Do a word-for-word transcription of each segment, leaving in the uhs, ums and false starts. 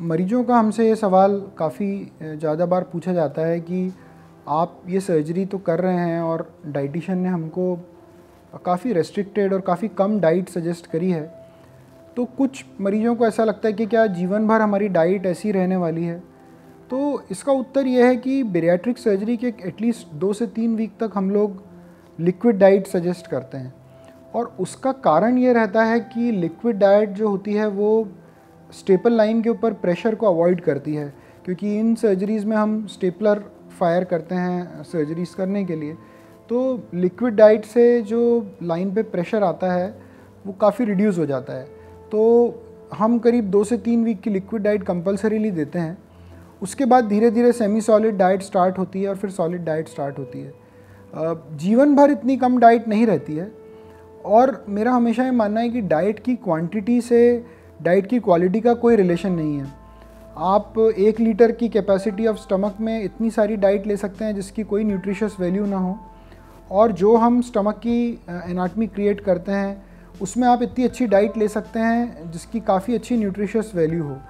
मरीजों का हमसे ये सवाल काफ़ी ज़्यादा बार पूछा जाता है कि आप ये सर्जरी तो कर रहे हैं और डाइटिशियन ने हमको काफ़ी रेस्ट्रिक्टेड और काफ़ी कम डाइट सजेस्ट करी है, तो कुछ मरीजों को ऐसा लगता है कि क्या जीवन भर हमारी डाइट ऐसी रहने वाली है। तो इसका उत्तर ये है कि बेरियाट्रिक सर्जरी के एटलीस्ट दो से तीन वीक तक हम लोग लिक्विड डाइट सजेस्ट करते हैं, और उसका कारण ये रहता है कि लिक्विड डाइट जो होती है वो स्टेपल लाइन के ऊपर प्रेशर को अवॉइड करती है, क्योंकि इन सर्जरीज़ में हम स्टेपलर फायर करते हैं सर्जरीज़ करने के लिए। तो लिक्विड डाइट से जो लाइन पे प्रेशर आता है वो काफ़ी रिड्यूस हो जाता है। तो हम करीब दो से तीन वीक की लिक्विड डाइट कंपलसरीली देते हैं। उसके बाद धीरे धीरे सेमी सॉलिड डाइट स्टार्ट होती है और फिर सॉलिड डाइट स्टार्ट होती है। जीवन भर इतनी कम डाइट नहीं रहती है, और मेरा हमेशा ये मानना है कि डाइट की क्वांटिटी से डाइट की क्वालिटी का कोई रिलेशन नहीं है। आप एक लीटर की कैपेसिटी ऑफ स्टमक में इतनी सारी डाइट ले सकते हैं जिसकी कोई न्यूट्रिशियस वैल्यू ना हो, और जो हम स्टमक की एनाटमी क्रिएट करते हैं उसमें आप इतनी अच्छी डाइट ले सकते हैं जिसकी काफ़ी अच्छी न्यूट्रिशियस वैल्यू हो।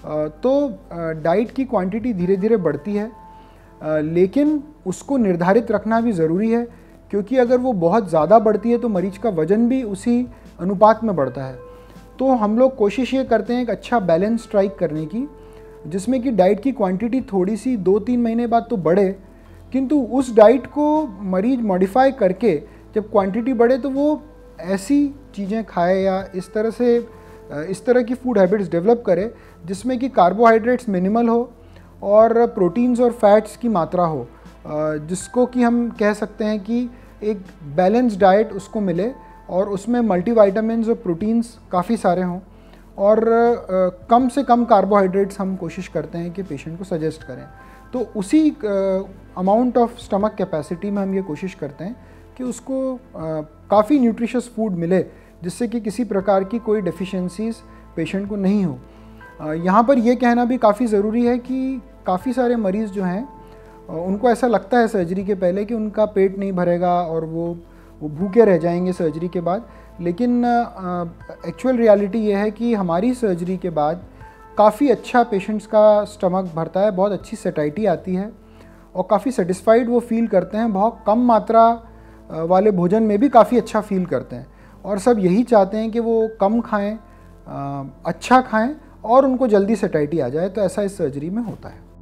तो डाइट की क्वांटिटी धीरे धीरे बढ़ती है, लेकिन उसको निर्धारित रखना भी ज़रूरी है, क्योंकि अगर वो बहुत ज़्यादा बढ़ती है तो मरीज का वज़न भी उसी अनुपात में बढ़ता है। तो हम लोग कोशिश ये करते हैं एक अच्छा बैलेंस स्ट्राइक करने की, जिसमें कि डाइट की क्वांटिटी थोड़ी सी दो तीन महीने बाद तो बढ़े, किंतु उस डाइट को मरीज मॉडिफाई करके जब क्वांटिटी बढ़े तो वो ऐसी चीज़ें खाए या इस तरह से इस तरह की फूड हैबिट्स डेवलप करे जिसमें कि कार्बोहाइड्रेट्स मिनिमल हो और प्रोटीन्स और फैट्स की मात्रा हो, जिसको कि हम कह सकते हैं कि एक बैलेंस डाइट उसको मिले और उसमें मल्टीविटामिन्स और प्रोटीन्स काफ़ी सारे हों, और कम से कम कार्बोहाइड्रेट्स हम कोशिश करते हैं कि पेशेंट को सजेस्ट करें। तो उसी अमाउंट ऑफ स्टमक कैपेसिटी में हम ये कोशिश करते हैं कि उसको काफ़ी न्यूट्रिशियस फूड मिले, जिससे कि किसी प्रकार की कोई डेफिशिएंसीज पेशेंट को नहीं हो। यहाँ पर यह कहना भी काफ़ी ज़रूरी है कि काफ़ी सारे मरीज़ जो हैं उनको ऐसा लगता है सर्जरी के पहले कि उनका पेट नहीं भरेगा और वो वो भूखे रह जाएंगे सर्जरी के बाद, लेकिन एक्चुअल रियलिटी ये है कि हमारी सर्जरी के बाद काफ़ी अच्छा पेशेंट्स का स्टमक भरता है, बहुत अच्छी सेटाइटी आती है और काफ़ी सेटिस्फाइड वो फील करते हैं। बहुत कम मात्रा वाले भोजन में भी काफ़ी अच्छा फील करते हैं, और सब यही चाहते हैं कि वो कम खाएं, अच्छा खाएं और उनको जल्दी सेटाइटी आ जाए। तो ऐसा इस सर्जरी में होता है।